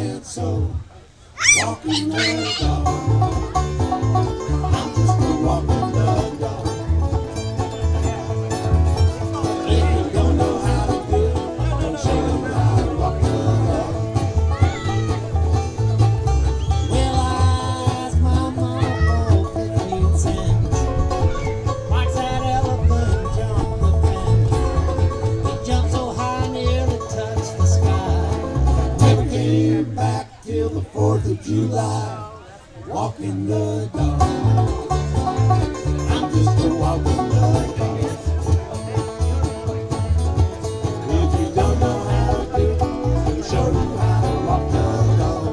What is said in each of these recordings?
can't sew. Walking the dog. I'm just a walking the dog. If you don't know how to do it, I'll show you how to walk the dog. Well, I asked my mama for 15 cents. Watch that elephant jump the fence. He jumped so high, nearly touched the sky. Never came back till the 4th of July. Walking the dog. I'm just a walking the dog. If you don't know how to do it, I'll show you how to walk the dog.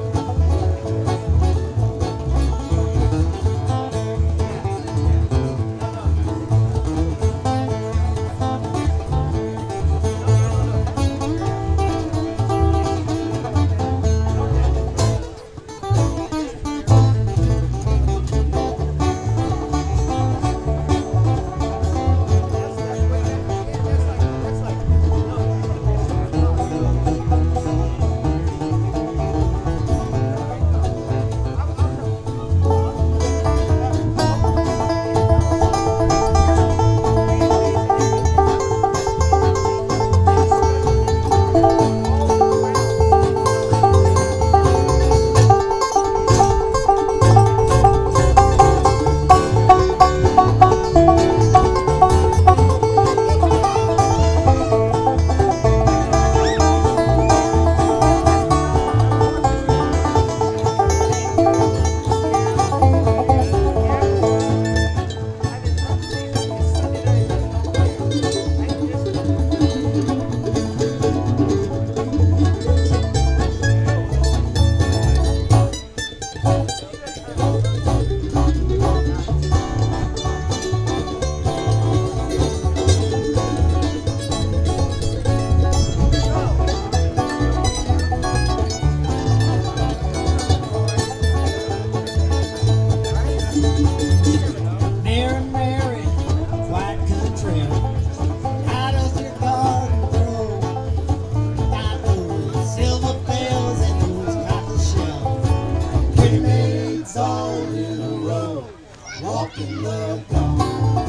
Walking the dog.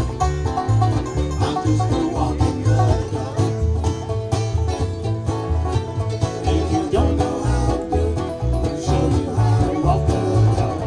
I'm just a walking the dog. If you don't know how to do it, I'll show you how to walk the dog.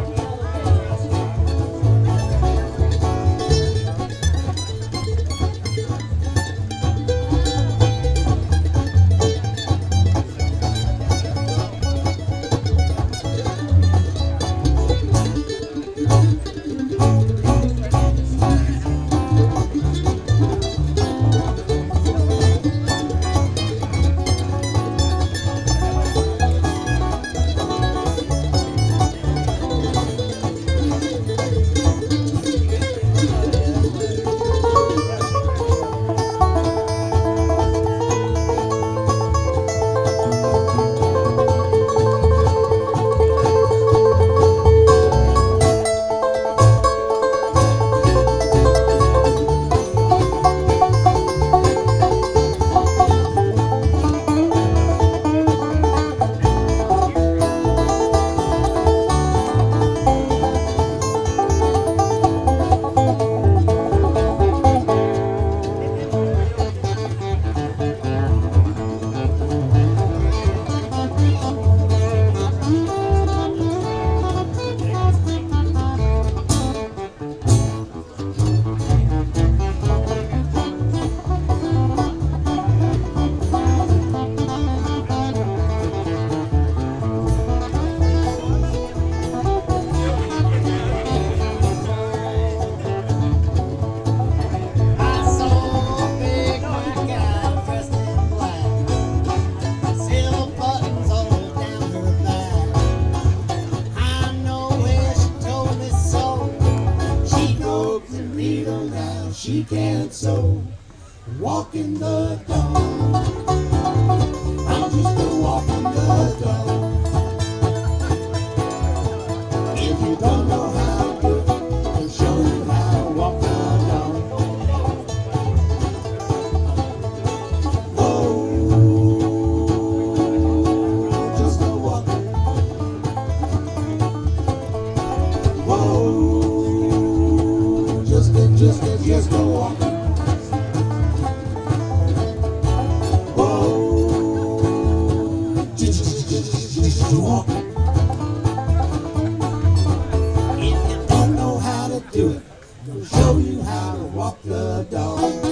She can't sew, walking the dog. I'm just a walking the dog. If you don't know how to do it, I'll show you how to walk the dog. Whoa, just a walking do it. Gonna show you how to walk the dog.